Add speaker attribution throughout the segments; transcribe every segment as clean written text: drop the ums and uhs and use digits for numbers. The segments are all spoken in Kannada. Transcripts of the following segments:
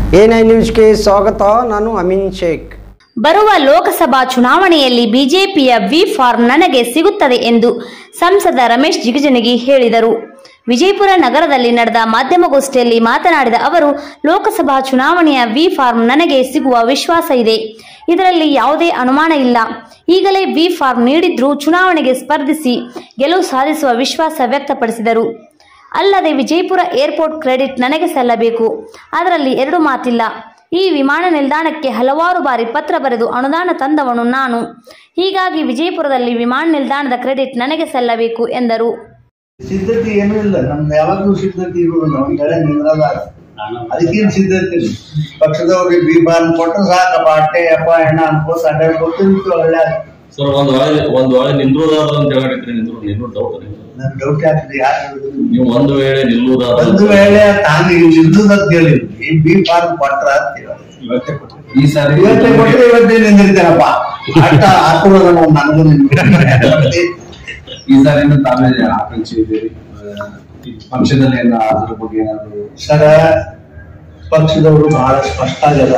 Speaker 1: A9 ನ್ಯೂಸ್ಗೆ ಸ್ವಾಗತ. ನಾನು ಅಮೀನ್ ಶೇಖ್.
Speaker 2: ಬರುವ ಲೋಕಸಭಾ ಚುನಾವಣೆಯಲ್ಲಿ ಬಿಜೆಪಿಯ ವಿ ಫಾರ್ಮ್ ನನಗೆ ಸಿಗುತ್ತದೆ ಎಂದು ಸಂಸದ ರಮೇಶ್ ಜಿಗಜಿಣಗಿ ಹೇಳಿದರು. ವಿಜಯಪುರ ನಗರದಲ್ಲಿ ನಡೆದ ಮಾಧ್ಯಮಗೋಷ್ಠಿಯಲ್ಲಿ ಮಾತನಾಡಿದ ಅವರು, ಲೋಕಸಭಾ ಚುನಾವಣೆಯ ವಿ ಫಾರ್ಮ್ ನನಗೆ ಸಿಗುವ ವಿಶ್ವಾಸ ಇದೆ. ಇದರಲ್ಲಿ ಯಾವುದೇ ಅನುಮಾನ ಇಲ್ಲ. ಈಗಲೇ ವಿ ಫಾರ್ಮ್ ನೀಡಿದ್ರೂ ಚುನಾವಣೆಗೆ ಸ್ಪರ್ಧಿಸಿ ಗೆಲುವು ಸಾಧಿಸುವ ವಿಶ್ವಾಸ ವ್ಯಕ್ತಪಡಿಸಿದರು. ಅಲ್ಲದೆ ವಿಜಯಪುರ ಏರ್ಪೋರ್ಟ್ ಕ್ರೆಡಿಟ್ ನನಗೆ ಸಲ್ಲಬೇಕು, ಅದರಲ್ಲಿ ಎರಡು ಮಾತಿಲ್ಲ. ಈ ವಿಮಾನ ನಿಲ್ದಾಣಕ್ಕೆ ಹಲವಾರು ಬಾರಿ ಪತ್ರ ಬರೆದು ಅನುದಾನ ತಂದವನು ನಾನು. ಹೀಗಾಗಿ ವಿಜಯಪುರದಲ್ಲಿ ವಿಮಾನ ನಿಲ್ದಾಣದ ಕ್ರೆಡಿಟ್ ನನಗೆ ಸಲ್ಲಬೇಕು ಎಂದರು.
Speaker 3: ಸಿದ್ಧತೆ ಏನೂ ಇಲ್ಲ, ನಮ್ದು ಯಾವಾಗಲೂ ಸಿದ್ಧತೆ ಇರುವುದಿಲ್ಲ. ಒಂದೆಡೆ ನಿಂದ್ರಲ್ಲ, ಅದಕ್ಕೇನು ಸಿದ್ಧತೆ ಇಲ್ಲ. ಪಕ್ಷದವ್ರಿಗೆ ಬಿ ಫಾರ್ಮ್ ಕೊಟ್ಟು ಸಾಕಪ್ಪ, ಅಟ್ಟೆ ಅಪ್ಪ ಎಣ್ಣ ಅನ್ಕೋತ ಅಡ್ಡಾಡ್ಕೊತಿರ್ತೀವಿ. ಒಳ್ಳೆ
Speaker 4: ಸರ್ ಒಂದು ವೇಳೆ ನಿಲ್ಲುವುದಾದ್ರೆ ಅಂತ ಹೇಳಿದ್ರಿ, ನಿಲ್ಲುವ ಡೌಟ್
Speaker 3: ನನ್ ಡೌಟ್ ಆಗ್ತದೆ. ಯಾರು
Speaker 4: ನೀವು ಒಂದು ವೇಳೆ ನಿಲ್ಲುವುದಾದ್ರೆ
Speaker 3: ಒಂದು ವೇಳೆ ತಾನು ನಿಲ್ಲುದಂತ ಹೇಳಿದ್ರು, ಈ ಬಿ ಫಾರ್ಮ್ ಕೊಟ್ರ ಅಂತ
Speaker 4: ಈ ಸಾರಿ
Speaker 3: ಇವತ್ತೇ ಕೊಟ್ಟರೆ ಇವತ್ತೇ ನಿಂದಿರ್ತಾರಪ್ಪ. ಅಟ್ಟ ಹಾಕುವುದ ನನಗೂ ನಿಂದಿರ್ತಾರೆ.
Speaker 5: ಈ ಸಾರಿನ ತಾವೇ ಆಕಾಂಕ್ಷೆ ಇದ್ದೀರಿ ಪಕ್ಷದಲ್ಲಿ ಅದ್ರ ಬಗ್ಗೆ ಏನಾದ್ರು?
Speaker 3: ಸರ, ಪಕ್ಷದವರು ಬಹಳ ಸ್ಪಷ್ಟ ಆಗ್ಯದ.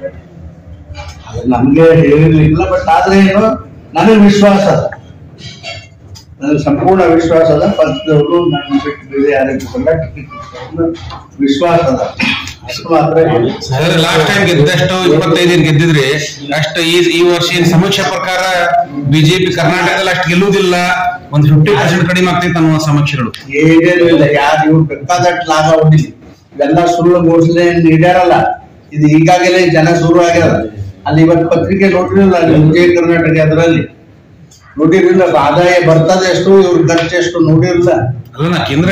Speaker 3: ಅದು ನಮ್ಗೆ ಹೇಳಿರ್ಲಿಲ್ಲ, ಬಟ್ ಆದ್ರೆ ಏನು ನನಗೆ ವಿಶ್ವಾಸ ಅದ, ನನಗೆ ಸಂಪೂರ್ಣ ವಿಶ್ವಾಸ ಅದ. ಪಕ್ಷದವರು ನನ್ನ ಬಿಟ್ಟು ಬೇರೆ ಯಾರಿಗೆ ವಿಶ್ವಾಸ ಅದ. ಅಷ್ಟು ಮಾತ್ರ
Speaker 6: ಲಾಸ್ಟ್ ಟೈಮ್ ಗೆದ್ದಷ್ಟು 25 ಗೆದ್ದಿದ್ರಿ, ಅಷ್ಟು ಈ ವರ್ಷ ಸಮೀಕ್ಷೆ ಪ್ರಕಾರ ಬಿಜೆಪಿ ಕರ್ನಾಟಕದಲ್ಲಿ ಅಷ್ಟು ಗೆಲ್ಲುವುದಿಲ್ಲ, ಒಂದು 50% ಕಡಿಮೆ ಆಗ್ತೈತೆ ಅನ್ನುವ ಸಮೀಕ್ಷೆಗಳು.
Speaker 3: ಏನೇನು ಇಲ್ಲ. ಯಾರು ಇವ್ರು ಬೇಕಾದಷ್ಟು ಲಾಭ ಹೊಡಿಲಿ, ಇವೆಲ್ಲ ಸುಳ್ಳು ಘೋಷಣೆ ನೀಡ್ಯಾರಲ್ಲ. ಇದು ಈಗಾಗಲೇ ಜನ ಶುರು ಆಗ್ಯಾರ. ಅಲ್ಲಿ ಇವತ್ತು ಪತ್ರಿಕೆ ನೋಡಿರಲಿಲ್ಲ, ವಿಜಯ ಕರ್ನಾಟಕ ಅದರಲ್ಲಿ ನೋಡಿರಲಿಲ್ಲ. ಆದಾಯ ಬರ್ತದೆ ಎಷ್ಟು, ಇವ್ರ ಖರ್ಚು ಎಷ್ಟು ನೋಡಿರಲಿಲ್ಲ.
Speaker 6: ಅಲ್ಲ ಕೇಂದ್ರ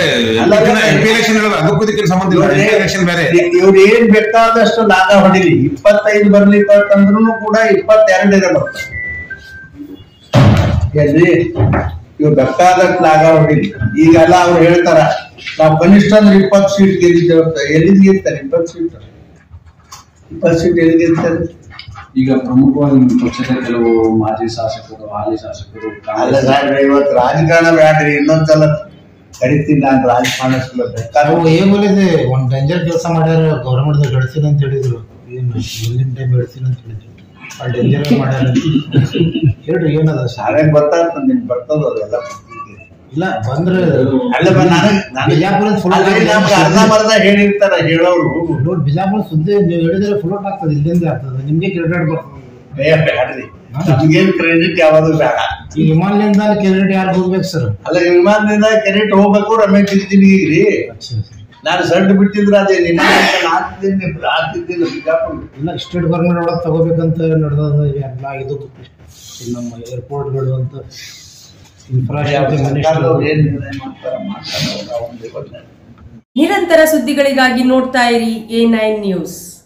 Speaker 6: ಅದಕ್ಕೂ ಸಂಬಂಧ ಇಲ್ಲ, ಎಲೆಕ್ಷನ್ ಬೇರೆ.
Speaker 3: ಇವ್ರು ಏನ್ ಬೇಕಾದಷ್ಟು ಲಾಭ ಹೊಡಿಲಿ, 25 ಬರ್ಲಿಕ್ಕಂದ್ರೂ ಕೂಡ 22 ಬರ್ತದೆ. ಎಲ್ಲಿ ಇವ್ರು ಬೇಕಾದಷ್ಟು ಲಾಭ ಹೊಡಿಲಿ. ಈಗೆಲ್ಲ ಅವ್ರು ಹೇಳ್ತಾರ, ನಾವು ಕನಿಷ್ಠ ಅಂದ್ರೆ 20 ಸೀಟ್ ಗೆದ್ದಿದ್ದೇವೆ. ಎಲ್ಲಿಂದ ಗೆಲ್ತಾರೆ 20 ಸೀಟ್ ಎಲ್ಲಿ ಗೆಲ್ತಾರೆ?
Speaker 5: ಈಗ ಪ್ರಮುಖವಾಗಿ ನಿಮ್ಮ ಪಕ್ಷದ ಕೆಲವು ಮಾಜಿ ಶಾಸಕರು, ಹಾಲಿ ಶಾಸಕರು
Speaker 3: ಅಲ್ಲ ಸಾಹೇಬ್ರೆ, ಇವತ್ತು ರಾಜಕಾರಣ ಬ್ಯಾಡ್ರಿ, ಇನ್ನೊಂದ್ಸಲ ಕರಿತೀನಿ ನಾನು ರಾಜಕಾರಣ.
Speaker 7: ಏನಿದೆ, ಒಂದ್ ಡೇಂಜರ್ ಕೆಲಸ ಮಾಡ್ಯಾರ. ಗೌರ್ಮೆಂಟ್ ಗಳಿಸ್ತೀನಿ ಅಂತ ಹೇಳಿದ್ರು, ಮುಂದಿನ ಟೈಮ್ ಗಳಿಸ್ತೀನಿ ಅಂತ ಹೇಳಿದ್ರು. ಅಲ್ಲಿ ಡೇಂಜರ್ ಮಾಡ್ಯಾರ ಹೇಳ್ರಿ, ಏನದ
Speaker 3: ಶಾಲೆ ಬರ್ತಾ ಇರ್ತದೆ, ನಿಮ್ಗೆ ಬರ್ತದ ಅದೆಲ್ಲ
Speaker 7: ಇಲ್ಲ ಬಂದ್ರೆ
Speaker 3: ಅಲ್ಲ.
Speaker 7: ಬಿಜಾಪುರ
Speaker 3: ಅರ್ಧ ಹೇಳಿರ್ತಾರ ಹೇಳೋರು.
Speaker 7: ನೋಡಿ, ಬಿಜಾಪುರ ಸುದ್ದಿ ನೀವು ಹೇಳಿದ್ರೆ ಫ್ಲೋಟ್ ಆಗ್ತದೆ, ಇಲ್ಲಿಂದ ಆಗ್ತದೆ. ನಿಮ್ಗೆ ಕ್ರೆಡಿಟ್ ಬರ್ತದೆ.
Speaker 3: ಬ್ಯಾಡ್ರಿ, ನಮ್ಗೇನ್ ಕ್ರೆಡಿಟ್ ಯಾವಾಗೂ ಬೇಡ.
Speaker 7: ಈ ವಿಮಾನ ನಿಲ್ದಾಣ ಕ್ರೆಡಿಟ್ ಯಾರು ಹೋಗ್ಬೇಕು ಸರ್?
Speaker 3: ಅಲ್ಲ, ವಿಮಾನದಿಂದ ಕ್ರೆಡಿಟ್ ಹೋಗ್ಬೇಕು. ರಮೇಶ್ ಜಿಗಜಿಣಗಿ ನಾನು ಸಣ್ಣ ಬಿಟ್ಟಿದ್ರೆ ಅದೇ ನಿನ್ನ ಆಗ್ತಿದ್ದಿಲ್ಲ. ಬಿಜಾಪುರ
Speaker 7: ಇಲ್ಲ, ಸ್ಟೇಟ್ ಗೌರ್ಮೆಂಟ್ ಒಳಗೆ ತಗೋಬೇಕಂತ ನಡೆದ ಎಲ್ಲ. ಇದು ನಮ್ಮ ಏರ್ಪೋರ್ಟ್ಗಳು ಅಂತ
Speaker 8: ನಿರಂತರ ಸುದ್ದಿಗಳಿಗಾಗಿ ನೋಡ್ತಾ ಇರಿ A9 ನ್ಯೂಸ್.